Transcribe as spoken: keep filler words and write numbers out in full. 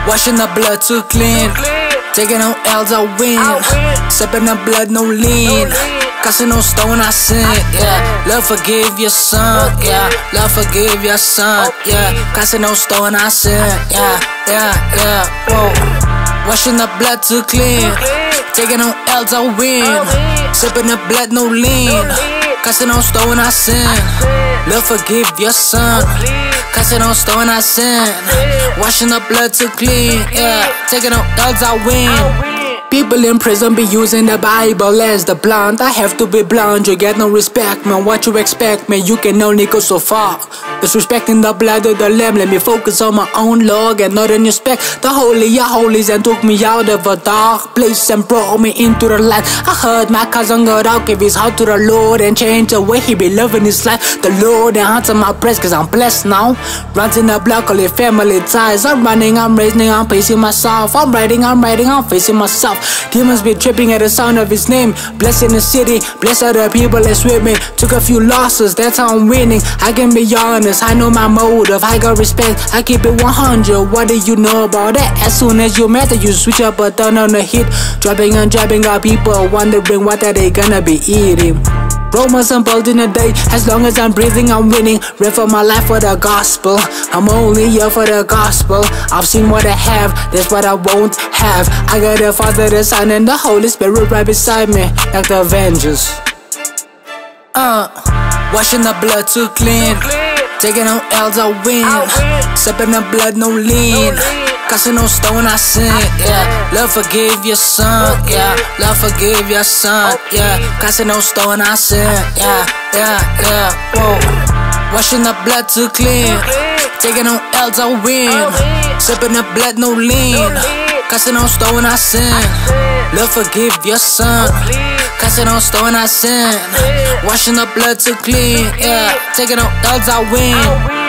Washing the blood too clean. Taking no L's, I win. Sipping the blood, no lean. Casting no stone, I sin. Yeah, Lord forgive your son. Yeah, Lord forgive your son. Yeah, casting no stone, I sin. Yeah, yeah, yeah. Whoa. Washing the blood too clean. Taking no L's, I win. Sipping the blood, no lean. Casting no stone, I sin. Lord forgive your son. Casting no stone, I sin. Washing the blood too clean. Yeah, taking no L's, I win. People in prison be using the Bible as the blunt. I have to be blunt, you get no respect, man. What you expect, man? You can only go so far. Disrespecting the blood of the lamb. Let me focus on my own Lord and not in respect the holy of holies, and took me out of a dark place and brought me into the light. I heard my cousin got out, gave his heart to the Lord and changed the way he be living his life. The Lord and answer my prayers, cause I'm blessed now. Runs in the block, all the family ties. I'm running, I'm raising, I'm pacing myself. I'm writing, I'm writing, I'm facing myself. Demons be tripping at the sound of his name. Blessing the city, bless other people that's with me. Took a few losses, that's how I'm winning. I can be honest, I know my motive. I got respect, I keep it one hundred. What do you know about that? As soon as you matter, you switch up a turn on the hit. Dropping and dropping out, people wondering what are they gonna be eating. Romans and bold in a day. As long as I'm breathing, I'm winning. Read for my life for the gospel. I'm only here for the gospel. I've seen what I have, that's what I won't have. I got the Father, the Son, and the Holy Spirit right beside me, like the Avengers. Uh, washing the blood too clean. Taking no L's, I win. Sipping the blood, no lean. Casting no stone, I sin. Yeah, Lord forgive your son. Yeah, Lord forgive your son. Yeah, casting no stone, I sin. Yeah, yeah, yeah. Whoa. Washing the blood too clean. Taking no L's, I win. Sipping the blood, no lean. Casting no stone, I sin. Lord forgive your son. Casting no stone, I sin. Washing the blood too clean. Yeah, taking no L's, I win.